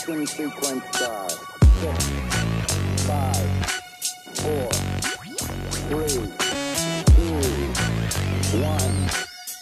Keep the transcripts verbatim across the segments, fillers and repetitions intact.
Ignition sequence start. Six, five, four, three, two, one.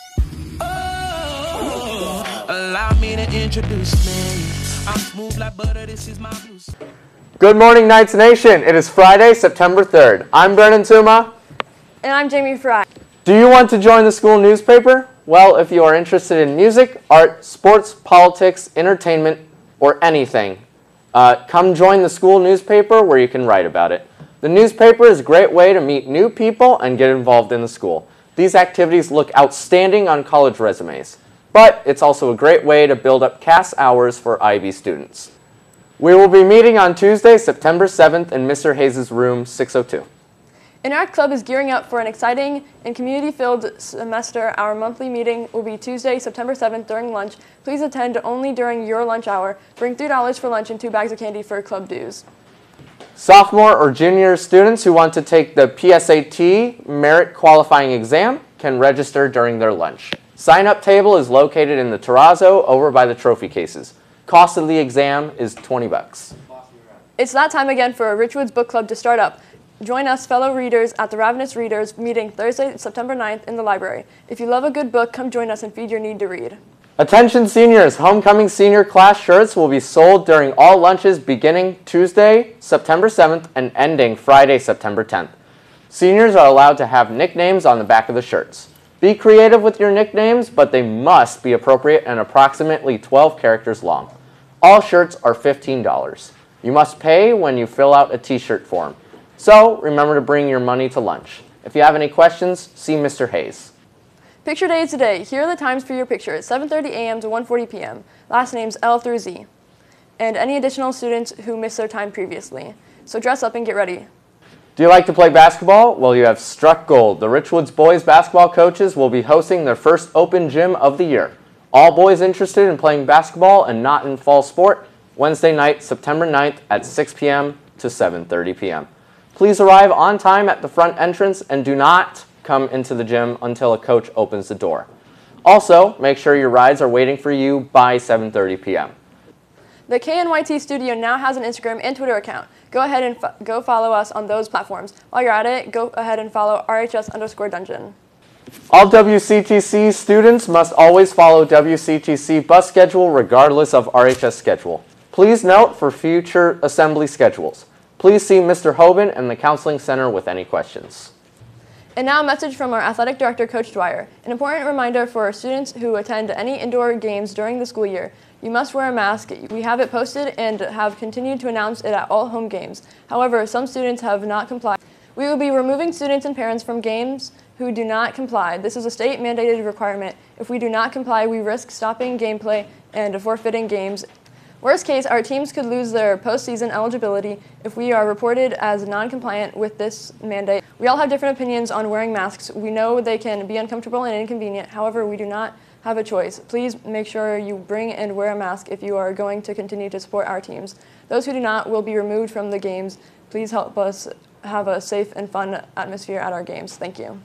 Oh, allow me to introduce me. I'm smooth like butter, this is my blues. Good morning, Knights Nation. It is Friday, September third. I'm Brennan Tuma. And I'm Jamie Fry. Do you want to join the school newspaper? Well, if you are interested in music, art, sports, politics, entertainment, or anything, uh, come join the school newspaper where you can write about it. The newspaper is a great way to meet new people and get involved in the school. These activities look outstanding on college resumes, but it's also a great way to build up C A S hours for I B students. We will be meeting on Tuesday, September seventh in Mister Hayes' room six oh two. And our club is gearing up for an exciting and community-filled semester. Our monthly meeting will be Tuesday, September seventh during lunch. Please attend only during your lunch hour. Bring three dollars for lunch and two bags of candy for club dues. Sophomore or junior students who want to take the P S A T merit qualifying exam can register during their lunch. Sign-up table is located in the terrazzo over by the trophy cases. Cost of the exam is twenty bucks. It's that time again for Richwood's Book Club to start up. Join us fellow readers at the Ravenous Readers meeting Thursday, September ninth in the library. If you love a good book, come join us and feed your need to read. Attention seniors, homecoming senior class shirts will be sold during all lunches beginning Tuesday, September seventh and ending Friday, September tenth. Seniors are allowed to have nicknames on the back of the shirts. Be creative with your nicknames, but they must be appropriate and approximately twelve characters long. All shirts are fifteen dollars. You must pay when you fill out a t-shirt form. So remember to bring your money to lunch. If you have any questions, see Mister Hayes. Picture day today. Here are the times for your picture. seven thirty a m to one forty p m Last names L through Z. And any additional students who missed their time previously. So dress up and get ready. Do you like to play basketball? Well, you have struck gold. The Richwoods boys basketball coaches will be hosting their first open gym of the year. All boys interested in playing basketball and not in fall sport, Wednesday night, September ninth at six p m to seven thirty p m Please arrive on time at the front entrance and do not come into the gym until a coach opens the door. Also, make sure your rides are waiting for you by seven thirty p m The K N Y T studio now has an Instagram and Twitter account. Go ahead and fo go follow us on those platforms. While you're at it, go ahead and follow R H S underscore dungeon. All W C T C students must always follow W C T C bus schedule regardless of R H S schedule. Please note for future assembly schedules. Please see Mister Hoban and the Counseling Center with any questions. And now a message from our athletic director, Coach Dwyer. An important reminder for our students who attend any indoor games during the school year. You must wear a mask. We have it posted and have continued to announce it at all home games. However, some students have not complied. We will be removing students and parents from games who do not comply. This is a state mandated requirement. If we do not comply, we risk stopping gameplay and forfeiting games. Worst case, our teams could lose their postseason eligibility if we are reported as non-compliant with this mandate. We all have different opinions on wearing masks. We know they can be uncomfortable and inconvenient. However, we do not have a choice. Please make sure you bring and wear a mask if you are going to continue to support our teams. Those who do not will be removed from the games. Please help us have a safe and fun atmosphere at our games. Thank you.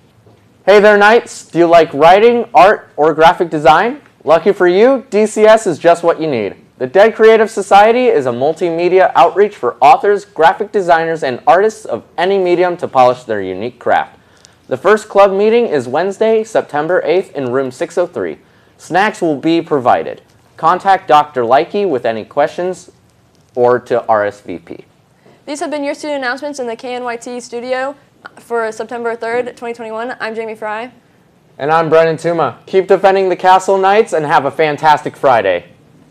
Hey there, Knights. Do you like writing, art, or graphic design? Lucky for you, D C S is just what you need. The Dead Creative Society is a multimedia outreach for authors, graphic designers, and artists of any medium to polish their unique craft. The first club meeting is Wednesday, September eighth in room six oh three. Snacks will be provided. Contact Doctor Likey with any questions or to R S V P. These have been your student announcements in the K N Y T studio for September third, twenty twenty-one. I'm Jamie Fry. And I'm Brennan Tuma. Keep defending the Castle Knights and have a fantastic Friday.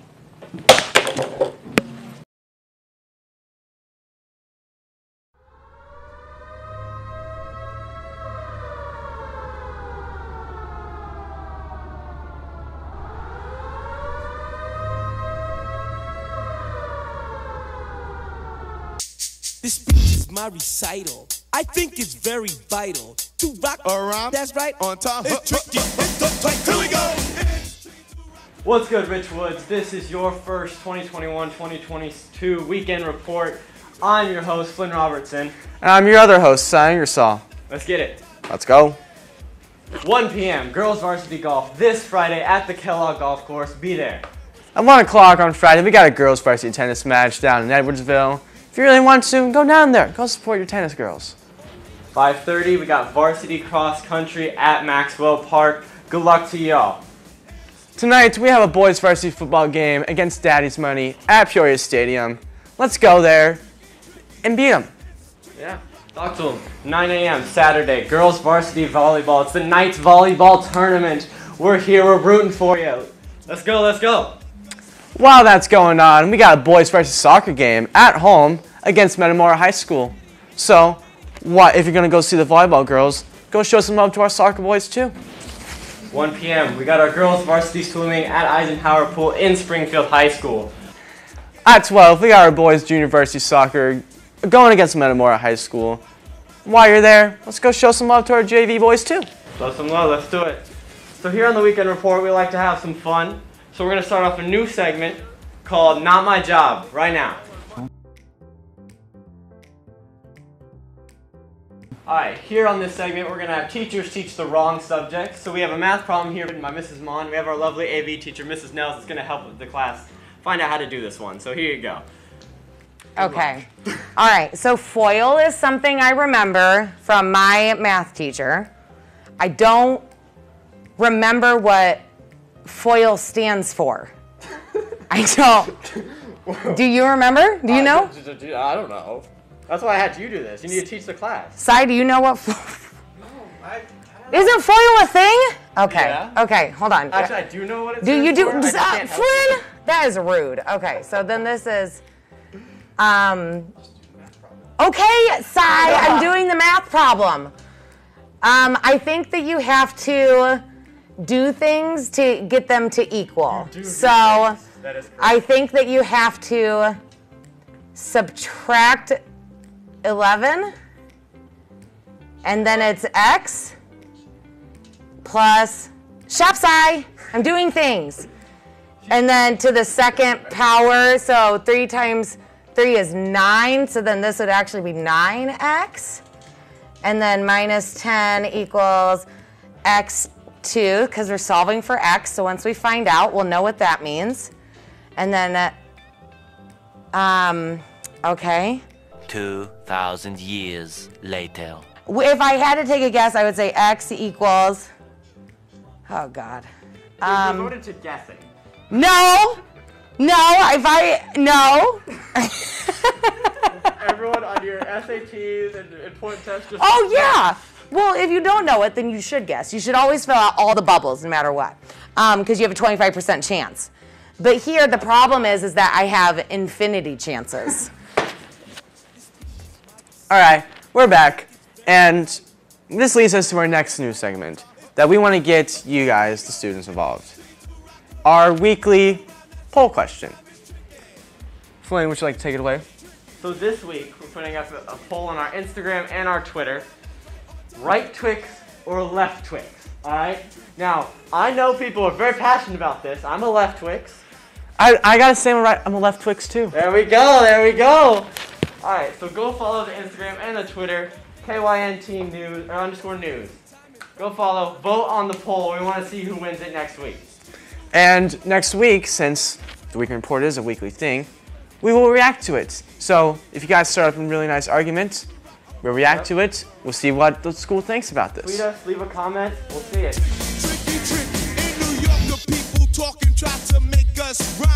This speech is my recital. I think it's very vital to rock around. That's right. On time. It's tricky. It's tight. Here we go. What's good, Richwoods? This is your first twenty twenty-one twenty twenty-two weekend report. I'm your host, Flynn Robertson. And I'm your other host, Sam Ingersoll. Let's get it. Let's go. one p m girls varsity golf this Friday at the Kellogg Golf Course. Be there. At one o'clock on Friday, we got a girls' varsity tennis match down in Edwardsville. If you really want to, go down there. Go support your tennis girls. five thirty, we got varsity cross country at Maxwell Park. Good luck to y'all. Tonight, we have a boys' varsity football game against Daddy's Money at Peoria Stadium. Let's go there and beat them. Yeah, talk to them. nine A M Saturday, girls' varsity volleyball. It's the Knights volleyball tournament. We're here, we're rooting for you. Let's go, let's go. While that's going on, we got a boys' varsity soccer game at home against Metamora High School. So, what if you're going to go see the volleyball girls, go show some love to our soccer boys too. one P M we got our girls' varsity swimming at Eisenhower Pool in Springfield High School. At twelve, we got our boys' junior varsity soccer going against Metamora High School. While you're there, let's go show some love to our J V boys too. Show some love, let's do it. So here on the Weekend Report, we like to have some fun. So we're going to start off a new segment called Not My Job right now. Alright, here on this segment, we're going to have teachers teach the wrong subject. So we have a math problem here written by Missus Mon. We have our lovely A V teacher, Missus Nels, that's going to help the class find out how to do this one. So here you go. Okay. All right. So FOIL is something I remember from my math teacher. I don't remember what FOIL stands for. I don't. Do you remember? Do you know? I don't know. That's why I had you do this. You need to teach the class. Sai, do you know what FOIL? No, I, I Isn't FOIL a thing? Okay. Yeah. Okay, hold on. Actually, I do know what it Do you do, for. I just uh, can't help Flynn? you. That is rude. Okay, so then this is, um, okay, Sai, I'm doing the math problem. Um, I think that you have to do things to get them to equal. You do So that is correct. I think that you have to subtract eleven, and then it's x plus, shop Sai, I'm doing things. And then to the second power, so three times three is nine, so then this would actually be nine x. And then minus ten equals x two, because we're solving for x, so once we find out, we'll know what that means. And then, uh, um, okay. two thousand years later. If I had to take a guess, I would say x equals, oh God. We Um, voted to guessing. no, no, if I, no. Everyone on your S A Ts and important tests just... Oh yeah. Well, if you don't know it, then you should guess. You should always fill out all the bubbles, no matter what, because um, you have a twenty-five percent chance. But here, the problem is, is that I have infinity chances. All right, we're back, and this leads us to our next news segment that we want to get you guys, the students, involved. Our weekly poll question. Flynn, would you like to take it away? So this week, we're putting up a, a poll on our Instagram and our Twitter. Right Twix or left Twix, all right? Now, I know people are very passionate about this. I'm a left Twix. I, I gotta say, I'm, right, I'm a left Twix too. There we go, there we go. All right, so go follow the Instagram and the Twitter, K Y N T news, or underscore news. Go follow, vote on the poll. We want to see who wins it next week. And next week, since the Weekend Report is a weekly thing, we will react to it. So if you guys start up a really nice argument, we'll react Yep. to it. We'll see what the school thinks about this. Tweet us, leave a comment, we'll see it. Tricky, tricky. In New York, the people talking try to make us right.